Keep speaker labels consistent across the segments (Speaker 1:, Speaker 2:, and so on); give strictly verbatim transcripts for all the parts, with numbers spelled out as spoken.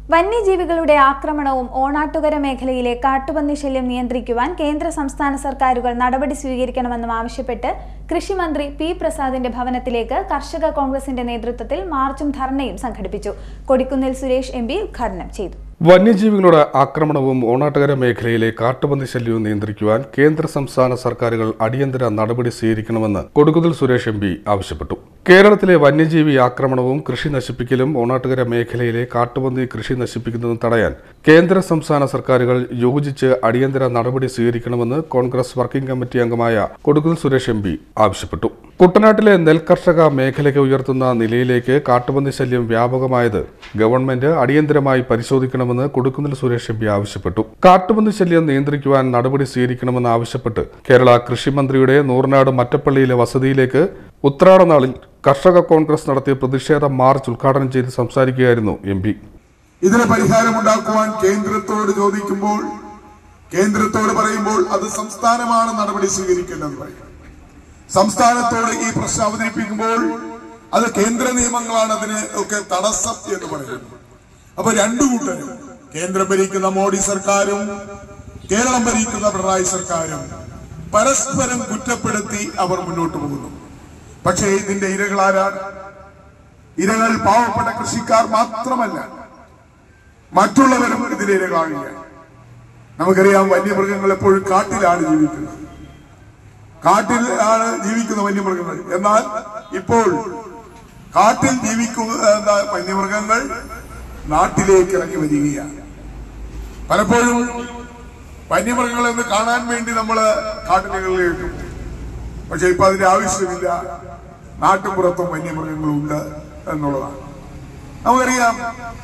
Speaker 1: വന്യജീവികളുടെ ആക്രമണവും ഓണാട്ടുകര മേഖലയിലെ കാട്ടുപന്നി ശല്യം നിയന്ത്രിക്കുവാൻ കേന്ദ്ര സംസ്ഥാന സർക്കാരുകൾ നടപടി സ്വീകരിക്കണമെന്നും ആവശ്യപ്പെട്ട് കൃഷിമന്ത്രി പി പ്രസാദിന്റെ ഭവനത്തിലേക്ക് കർഷക കോൺഗ്രസിന്റെ നേതൃത്വത്തിൽ മാർച്ചും ധർണയും സംഘടിപ്പിച്ചു. കൊടിക്കുന്നിൽ സുരേഷ് എം പി ഉദ്ഘാടനം ചെയ്തു.
Speaker 2: വന്യജീവികളുടെ ആക്രമണവും ഓണാട്ടുകര മേഖലയിലെ കാട്ടുപന്നി ശല്യവും നിയന്ത്രിക്കുവാൻ കേന്ദ്ര സംസ്ഥാന സർക്കാരുകൾ അടിയന്തര നടപടി സ്വീകരിക്കണമെന്ന് കൊടിക്കുന്നിൽ സുരേഷ് എം പി ആവശ്യപ്പെട്ടു. കേരളത്തിലെ വന്യജീവി ആക്രമണവും കൃഷി നശിപ്പിക്കലും ഓണാട്ടുകര മേഖലയിലെ കാട്ടുപന്നി കൃഷി നശിപ്പിക്കുന്നതും തടയാൻ കേന്ദ്ര സംസ്ഥാന സർക്കാരുകൾ യോജിച്ച് അടിയന്തര നടപടി സ്വീകരിക്കണമെന്ന് കോൺഗ്രസ് വർക്കിംഗ് കമ്മിറ്റി അംഗമായ കൊടിക്കുന്നിൽ സുരേഷ് എം പി ആവശ്യപ്പെട്ടു. കുട്ടനാട്ടിലെ നെൽകർഷക മേഖലയ്ക്ക് ഉയർത്തുന്ന നിലയിലേക്ക് കാട്ടുപന്നി ശല്യം വ്യാപകമായത് ഗവൺമെന്റ് അടിയന്തരമായി പരിശോധിക്കണമെന്ന് കൊടിക്കുന്നിൽ സുരേഷ് എം പി ആവശ്യപ്പെട്ടു. കാട്ടുപന്നി ശല്യം നിയന്ത്രിക്കുവാൻ നടപടി സ്വീകരിക്കണമെന്ന് ആവശ്യപ്പെട്ട് കേരള കൃഷിമന്ത്രിയുടെ നൂറിനാട് മറ്റപ്പള്ളിയിലെ വസതിയിലേക്ക് ഉത്രാടനാളിൽ കർഷക കോൺഗ്രസ് നടത്തിയ പ്രതിഷേധ മാർച്ച് ഉദ്ഘാടനം ചെയ്ത് സംസാരിക്കുകയായിരുന്നു എം പി.
Speaker 3: ഇതിന് പരിഹാരമുണ്ടാക്കുവാൻ കേന്ദ്രത്തോട് ചോദിക്കുമ്പോൾ കേന്ദ്രത്തോട് പറയുമ്പോൾ അത് സംസ്ഥാനമാണ് നടപടി സ്വീകരിക്കേണ്ടത് പറയും. സംസ്ഥാനത്തോട് ഈ പ്രശ്നം അവതരിപ്പിക്കുമ്പോൾ അത് കേന്ദ്ര നിയമങ്ങളാണ് അതിന് ഒക്കെ തടസ്സം എന്ന് പറയുന്നത്. അപ്പൊ രണ്ടു കൂട്ടരും, കേന്ദ്രം ഭരിക്കുന്ന മോഡി സർക്കാരും കേരളം ഭരിക്കുന്ന പിണറായി സർക്കാരും പരസ്പരം കുറ്റപ്പെടുത്തി അവർ മുന്നോട്ട് പോകുന്നു. പക്ഷേ ഇതിന്റെ ഇരകളാരാണ്? ഇരകൾ പാവപ്പെട്ട കൃഷിക്കാർ മാത്രമല്ല, മറ്റുള്ളവരും ഇതിന്റെ ഇരകളാകില്ല. നമുക്കറിയാം, വന്യമൃഗങ്ങൾ എപ്പോഴും കാട്ടിലാണ് ജീവിക്കുന്നത്. കാട്ടിൽ ആണ് ജീവിക്കുന്ന വന്യമൃഗങ്ങൾ. എന്നാൽ ഇപ്പോൾ കാട്ടിൽ ജീവിക്കുന്ന വന്യമൃഗങ്ങൾ നാട്ടിലേക്ക് ഇറങ്ങി വരികയാണ്. പലപ്പോഴും വന്യമൃഗങ്ങളെ ഒന്ന് കാണാൻ വേണ്ടി നമ്മൾ കാട്ടിലേക്ക്, പക്ഷെ ഇപ്പൊ അതിന്റെ ആവശ്യമില്ല. നാട്ടുപുറത്തും വന്യമൃഗങ്ങളുണ്ട് എന്നുള്ളതാണ്. നമുക്കറിയാം,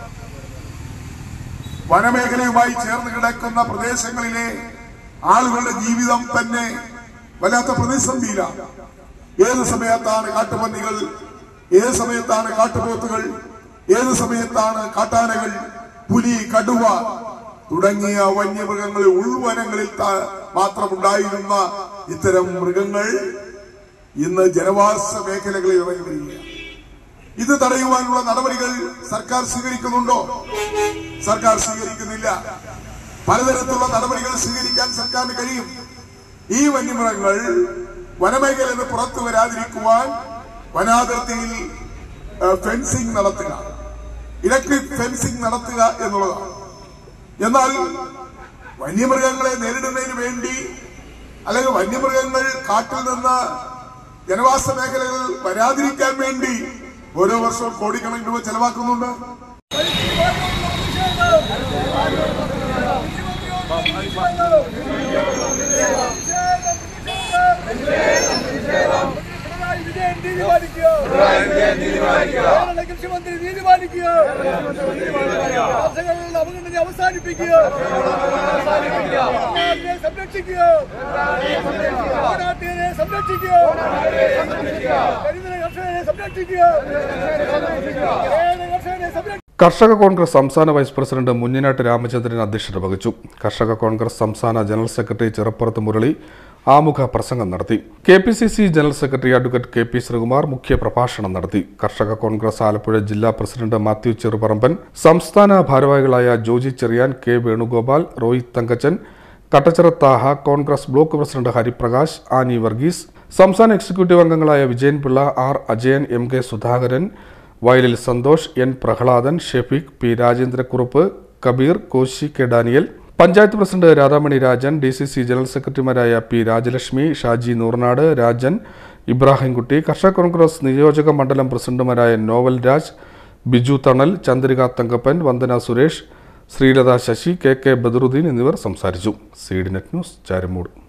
Speaker 3: വനമേഖലയുമായി ചേർന്ന് കിടക്കുന്ന പ്രദേശങ്ങളിലെ ആളുകളുടെ ജീവിതം തന്നെ വല്ലാത്ത പ്രതിസന്ധിയിലാണ്. ഏത് സമയത്താണ് കാട്ടുപന്നികൾ, ഏത് സമയത്താണ് കാട്ടുപോത്തുകൾ, ഏത് സമയത്താണ് കാട്ടാനകൾ, പുലി, കടുവ തുടങ്ങിയ വന്യമൃഗങ്ങൾ ഉൾവനങ്ങളിൽ മാത്രമുണ്ടായിരുന്ന ഇത്തരം മൃഗങ്ങൾ ഇന്ന് ജനവാസ മേഖലകളിൽ ഇറങ്ങി വരികയാണ്. ഇത് തടയുവാനുള്ള നടപടികൾ സർക്കാർ സ്വീകരിക്കുന്നുണ്ടോ? സർക്കാർ സ്വീകരിക്കുന്നില്ല. പലതരത്തിലുള്ള നടപടികൾ സ്വീകരിക്കാൻ സർക്കാരിന് കഴിയും. ഈ വന്യമൃഗങ്ങൾ വനമേഖലയിൽ നിന്ന് പുറത്തു വരാതിരിക്കുവാൻ വനാതിർത്തിയിൽ ഫെൻസിംഗ് നടത്തുക, ഇലക്ട്രിക് ഫെൻസിംഗ് നടത്തുക എന്നുള്ളതാണ്. എന്നാൽ വന്യമൃഗങ്ങളെ നേരിടുന്നതിന് വേണ്ടി, അല്ലെങ്കിൽ വന്യമൃഗങ്ങൾ കാട്ടിൽ നിന്ന് ജനവാസ മേഖലകൾ വരാതിരിക്കാൻ വേണ്ടി ഓരോ വർഷവും കോടിക്കണക്കിന് രൂപ ചെലവാക്കുന്നുണ്ട്.
Speaker 4: കൃഷിമന്ത്രി നീതി പാലിക്കുക, കർഷകരുടെ അപകടത്തെ അവസാനിപ്പിക്കുക, സംരക്ഷിക്കുക, നാട്ടുകാരെ സംരക്ഷിക്കുക, കരിമല കർഷകരെ സംരക്ഷിക്കുക, കർഷകരെ സംരക്ഷിക്കുക.
Speaker 2: കർഷക കോൺഗ്രസ് സംസ്ഥാന വൈസ് പ്രസിഡന്റ് മുഞ്ഞനാട്ട് രാമചന്ദ്രൻ അധ്യക്ഷത വഹിച്ചു. കർഷക കോൺഗ്രസ് സംസ്ഥാന ജനറൽ സെക്രട്ടറി ചിറപ്പുറത്ത് മുരളി ആമുഖ പ്രസംഗം നടത്തി. K P C C general secretary advocate K P Sreekumar മുഖ്യ പ്രഭാഷണം നടത്തി. കർഷക കോൺഗ്രസ് ആലപ്പുഴ ജില്ലാ പ്രസിഡന്റ് മാത്യു ചെറുപറമ്പൻ, സംസ്ഥാന ഭാരവാഹികളായ Joji Cheriyan, K Venugopal, Rohit Thankachan, Kattachira Thaha, Congress block president Hariprakash, Annie Varghese, സംസ്ഥാന എക്സിക്യൂട്ടീവ് അംഗങ്ങളായ Vijayan Pillai, R Ajayan, M K Sudhakaran, Vayalil Santhosh, N Prahladan, Shefeeq, P Rajendrakurup, Kabeer, Koshy, K Daniel, panchayat president Radhamani Rajan, D C C general സെക്രട്ടറിമാരായ പി രാജലക്ഷ്മി, ഷാജി നൂർനാട്, രാജൻ, ഇബ്രാഹിംകുട്ടി, കർഷക കോൺഗ്രസ് നിയോജക മണ്ഡലം പ്രസിഡന്റുമാരായ നോവൽ രാജ്, ബിജു തണൽ, ചന്ദ്രിക തങ്കപ്പൻ, വന്ദന സുരേഷ്, ശ്രീലത ശശി, കെ കെ ബദറുദ്ദീൻ എന്നിവർ സംസാരിച്ചു. C D net news, Charummood.